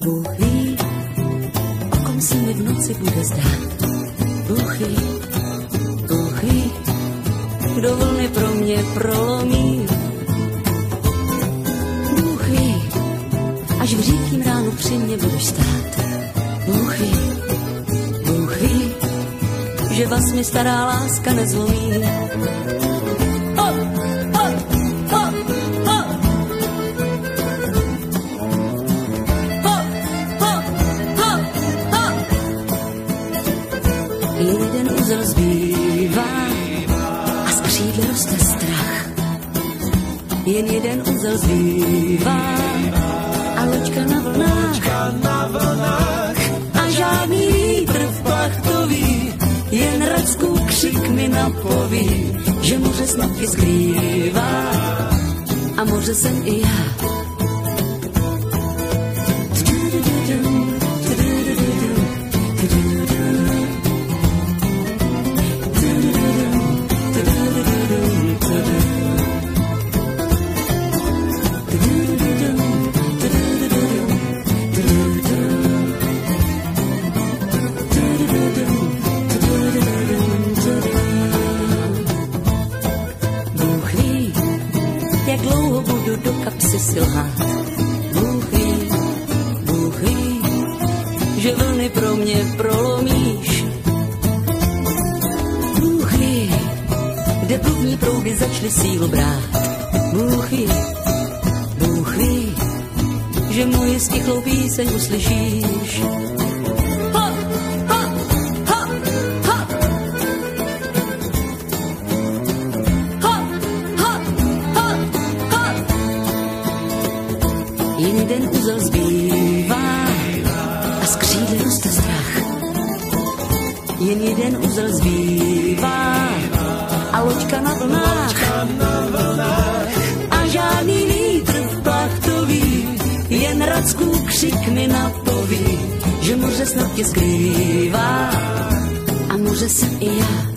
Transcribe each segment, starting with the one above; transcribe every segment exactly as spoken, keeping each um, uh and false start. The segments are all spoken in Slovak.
Bůh ví, o kom se mi v noci bude zdát. Bůh ví, Bůh ví, kdo vlny pro mě prolomí. Bůh ví, až v říkým ránu při mě budeš stát. Bůh ví, Bůh ví, že vás mi stará láska nezlomí. Oh, oh, oh, oh. Oh, oh, oh, oh. Jeden uzel zbývá a z křídel roste strach. Jen jeden uzel zbývá a loďka na vlnách, a žádný vítr v plachtový, jen Racku křik mi napoví, že moře snad tě skrývá a moře jsem i já. Jak dlouho budu do kapsy si lhát. Bůh ví, Bůh ví, že vlny pro mě prolomíš. Bůh ví, kde pluvní proudy začaly sílu brát. Bůh ví, Bůh ví, že moji stichlou píseň uslyšíš. Ha, ha, ha, ha. Jen jeden uzel zbývá a z křídel roste strach. Jen jeden uzel zbývá a loďka na vlnách, a žádný vítr v plachtový, jen Racku křik mi napoví, že moře snad tě skrývá a moře jsem i já.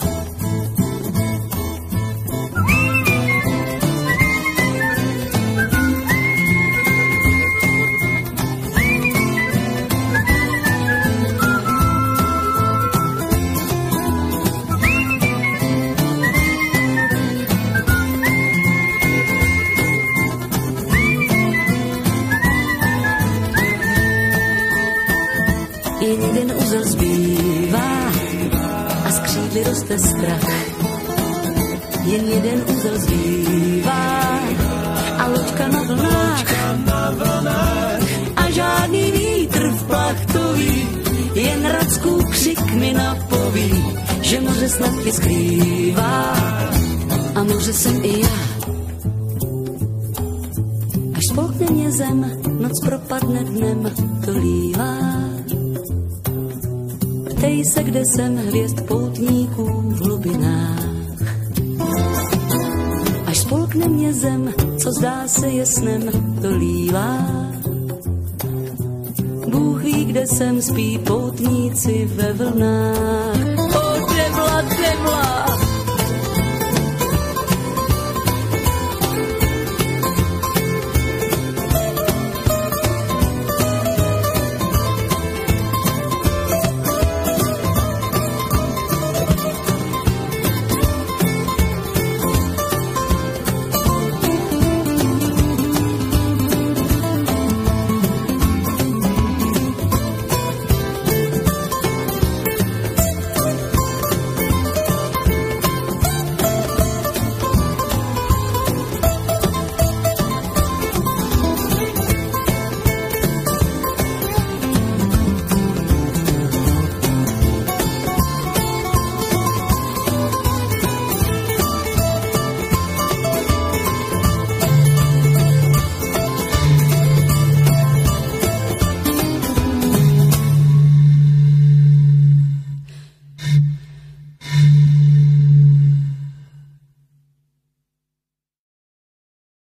Jen jeden uzel zbývá a z křídly roste strach. Jen jeden uzel zbývá a loďka na vlnách, a žádný vítr v plachtový, jen Racku křik mi napoví, že moře snad tě skrývá a moře jsem i já. Až spolkne mě zem, noc propadne dnem, to lívá. Ptej se, kde jsem, hvězd poutníků v hlubinách. Až spolkne mě zem, co zdá se je snem, to lívá. Bůh ví, kde jsem, spí poutníci ve vlnách. O, devla, devla!